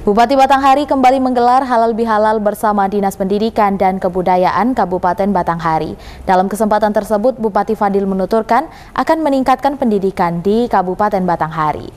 Bupati Batanghari kembali menggelar halal bihalal bersama Dinas Pendidikan dan Kebudayaan Kabupaten Batanghari. Dalam kesempatan tersebut, Bupati Fadil menuturkan akan meningkatkan pendidikan di Kabupaten Batanghari.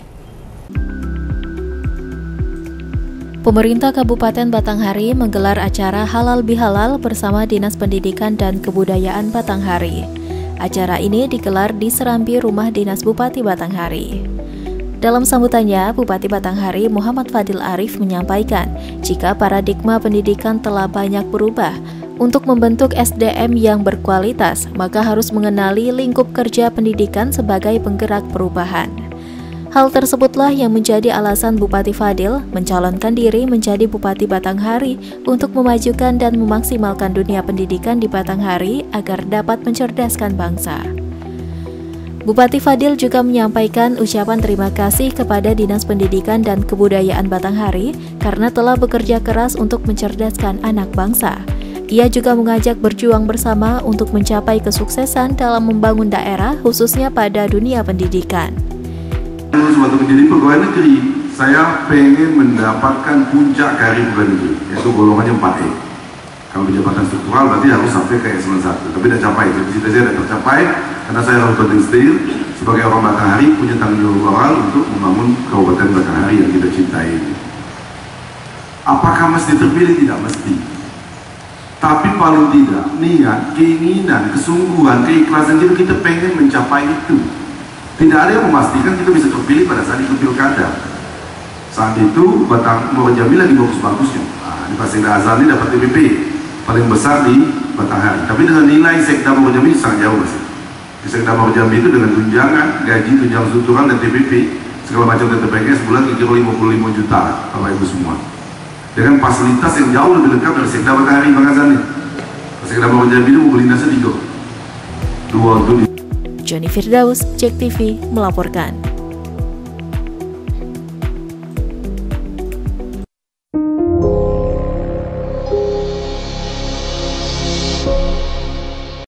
Pemerintah Kabupaten Batanghari menggelar acara halal bihalal bersama Dinas Pendidikan dan Kebudayaan Batanghari. Acara ini digelar di Serambi Rumah Dinas Bupati Batanghari. Dalam sambutannya, Bupati Batanghari Muhammad Fadil Arif menyampaikan jika paradigma pendidikan telah banyak berubah. Untuk membentuk SDM yang berkualitas, maka harus mengenali lingkup kerja pendidikan sebagai penggerak perubahan. Hal tersebutlah yang menjadi alasan Bupati Fadil mencalonkan diri menjadi Bupati Batanghari untuk memajukan dan memaksimalkan dunia pendidikan di Batanghari agar dapat mencerdaskan bangsa. Bupati Fadil juga menyampaikan ucapan terima kasih kepada Dinas Pendidikan dan Kebudayaan Batanghari karena telah bekerja keras untuk mencerdaskan anak bangsa. Ia juga mengajak berjuang bersama untuk mencapai kesuksesan dalam membangun daerah, khususnya pada dunia pendidikan. Waktu menjadi pegawai negeri, saya pengen mendapatkan puncak karir pegawai negeri, yaitu golongannya 4E. Kalau jabatan struktural berarti harus sampai ke eselon 1, tapi tidak capai. Cita-cita saya tidak tercapai karena saya harus penting setir sebagai orang Batanghari punya tanggung jawab moral untuk membangun Kabupaten Batanghari yang kita cintai. Apakah mesti terpilih? Tidak mesti. Tapi paling tidak niat, keinginan, kesungguhan, keikhlasan kita pengen mencapai itu. Tidak ada yang memastikan kita bisa terpilih pada saat itu pilkada. Saat itu Batang Morjambi lagi bagus-bagusnya. Di Pasir Azal ini dapat TPP paling besar di Batanghari. Tapi dengan nilai Sekda Morjambi sangat jauh masih. Di Sekda Morjambi itu dengan tunjangan, gaji, tunjangan struktural dan TPP segala macam TPP sebulan kira-kira 55 juta Bapak Ibu semua. Dengan fasilitas yang jauh lebih lengkap dari Sekda Batanghari Bang Azal nih. Sekda Morjambi itu mobil dinasnya 3. 2 untuk Johnny Firdaus, JEK TV melaporkan.